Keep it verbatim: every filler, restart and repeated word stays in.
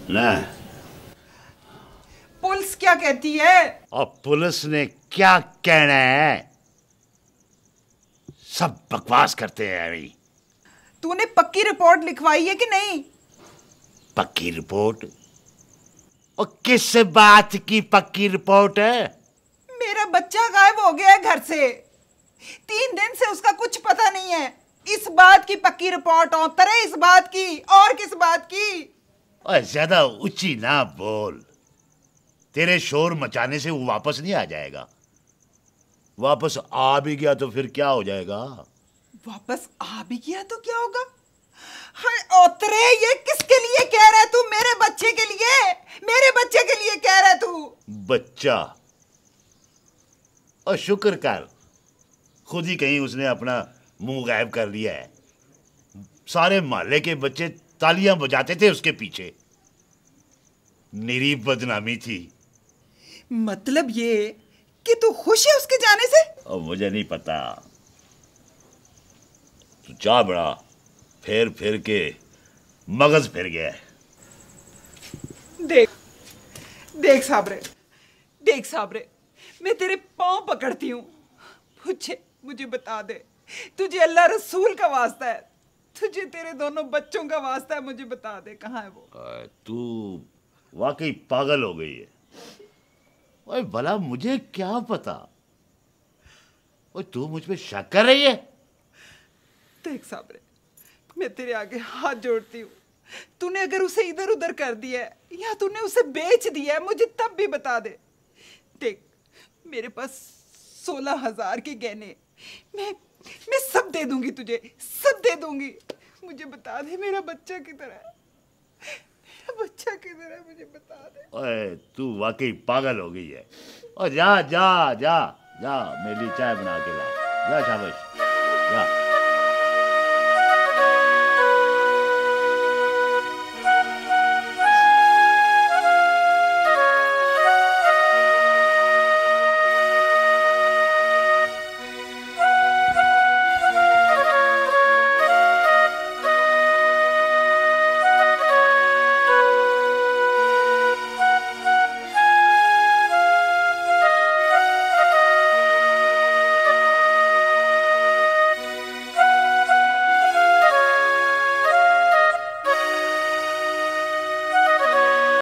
ना पुलिस क्या कहती है? और पुलिस ने क्या कहना है? सब बकवास करते हैं अभी। तूने पक्की रिपोर्ट लिखवाई है कि नहीं? पक्की रिपोर्ट? और किस बात की पक्की रिपोर्ट है? मेरा बच्चा गायब हो गया है घर से, तीन दिन से उसका कुछ पता नहीं है। इस बात की पक्की रिपोर्ट हो तरे, इस बात की और किस बात की? और ज्यादा ऊंची ना बोल, तेरे शोर मचाने से वो वापस नहीं आ जाएगा। वापस आ भी गया तो फिर क्या हो जाएगा? वापस आ भी गया तो क्या होगा? हाय ओतरे, ये किसके लिए कह रहा है तू? मेरे बच्चे के लिए, मेरे बच्चे के लिए कह रहा है तू? बच्चा? और शुक्र कर, खुद ही कहीं उसने अपना मुंह गायब कर लिया है। सारे मोहल्ले के बच्चे तालियां बजाते थे उसके पीछे। मेरी बदनामी थी। मतलब ये कि तू खुश है उसके जाने से? और मुझे नहीं पता। तू जा बड़ा, फिर फिर के मगज फिर गया। देख देख साबरे, देख साबरे, मैं तेरे पांव पकड़ती हूँ, मुझे मुझे बता दे, तुझे अल्लाह रसूल का वास्ता है, तुझे तेरे दोनों बच्चों का वास्ता है, मुझे बता दे कहाँ है वो? तू वाकई पागल हो गई है। ओए भला मुझे क्या पता? ओए तू मुझ पे शक कर रही है? देख साबरे, मैं तेरे आगे हाथ जोड़ती हूँ, तूने अगर उसे इधर उधर कर दिया है या तूने उसे बेच दिया है, मुझे तब भी बता दे। देख मेरे पास सोलह हजार के गहने, मैं मैं सब दे दूंगी तुझे, सब दे दूंगी। मुझे बता दे मेरा बच्चा किधर है, मेरा बच्चा किधर है, मुझे बता दे। ओए तू वाकई पागल हो गई है। और जा जा जा जा, मेरे लिए चाय बना के ला। जा शाबाश, जा।